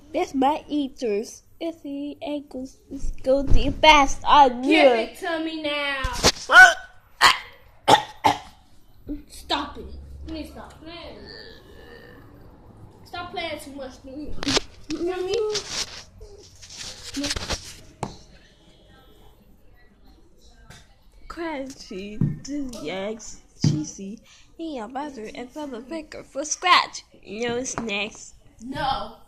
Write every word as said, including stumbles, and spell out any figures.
That's my eaters. It's the ankles. Let's go the fast. I knew. Give it to me now. Stop it. You need to stop playing. Stop playing too much. You know me? Crunchy, dizzy eggs, cheesy, and a butter and Butterfinger for scratch. No snacks. No.